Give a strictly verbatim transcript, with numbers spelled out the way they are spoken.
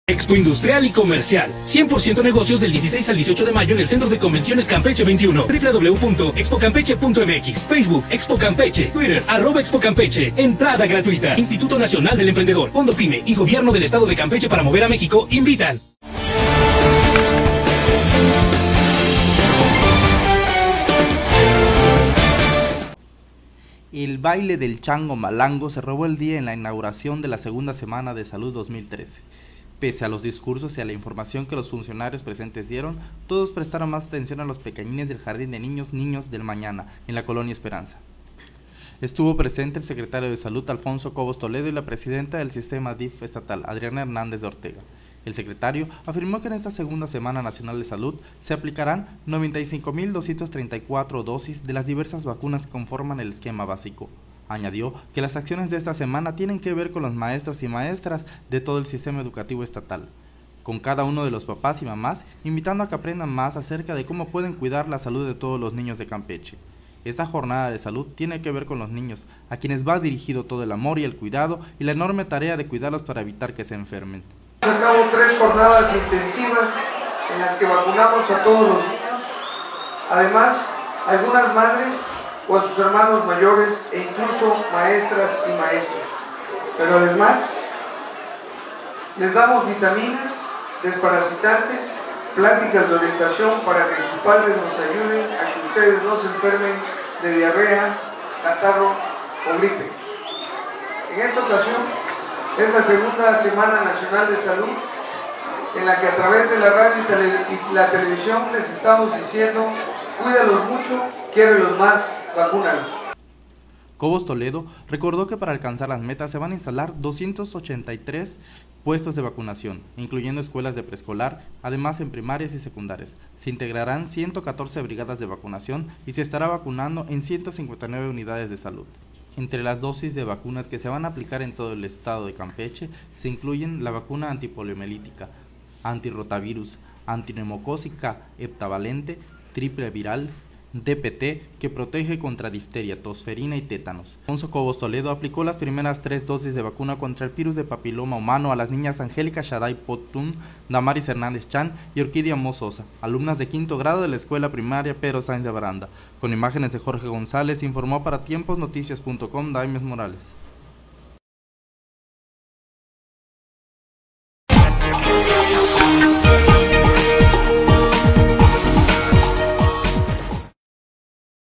Expo Industrial y Comercial. cien por ciento negocios del dieciséis al dieciocho de mayo en el Centro de Convenciones Campeche veintiuno. doble u doble u doble u punto expo campeche punto m x. Facebook Expo Campeche. Twitter arroba Expo Campeche. Entrada gratuita. Instituto Nacional del Emprendedor, Fondo Pyme y Gobierno del Estado de Campeche para mover a México invitan. El baile del chango malango se robó el día en la inauguración de la segunda semana de salud dos mil trece. Pese a los discursos y a la información que los funcionarios presentes dieron, todos prestaron más atención a los pequeñines del Jardín de Niños Niños del Mañana, en la Colonia Esperanza. Estuvo presente el secretario de Salud, Alfonso Cobos Toledo, y la presidenta del sistema D I F estatal, Adriana Hernández de Ortega. El secretario afirmó que en esta segunda Semana Nacional de Salud se aplicarán noventa y cinco mil doscientas treinta y cuatro dosis de las diversas vacunas que conforman el esquema básico. Añadió que las acciones de esta semana tienen que ver con los maestros y maestras de todo el sistema educativo estatal, con cada uno de los papás y mamás, invitando a que aprendan más acerca de cómo pueden cuidar la salud de todos los niños de Campeche. Esta jornada de salud tiene que ver con los niños, a quienes va dirigido todo el amor y el cuidado y la enorme tarea de cuidarlos para evitar que se enfermen. A cabo tres jornadas intensivas en las que vacunamos a todos los niños, además algunas madres o a sus hermanos mayores e incluso maestras y maestros. Pero además les damos vitaminas, desparasitantes, pláticas de orientación para que sus padres nos ayuden a que ustedes no se enfermen de diarrea, catarro o gripe. En esta ocasión es la segunda Semana Nacional de Salud en la que a través de la radio y, tele y la televisión les estamos diciendo: cuídalos mucho, quiérelos más, vacúnalos. Cobos Toledo recordó que para alcanzar las metas se van a instalar doscientos ochenta y tres puestos de vacunación, incluyendo escuelas de preescolar, además en primarias y secundarias. Se integrarán ciento catorce brigadas de vacunación y se estará vacunando en ciento cincuenta y nueve unidades de salud. Entre las dosis de vacunas que se van a aplicar en todo el estado de Campeche se incluyen la vacuna antipoliomielítica, antirrotavirus, antineumocócica heptavalente, triple viral, D P T, que protege contra difteria, tosferina y tétanos. Alfonso Cobos Toledo aplicó las primeras tres dosis de vacuna contra el virus de papiloma humano a las niñas Angélica Shaday Potún, Damaris Hernández Chan y Orquídea Mozosa, alumnas de quinto grado de la escuela primaria Pedro Sáenz de Baranda. Con imágenes de Jorge González, informó para tiempos noticias punto com Daimes Morales.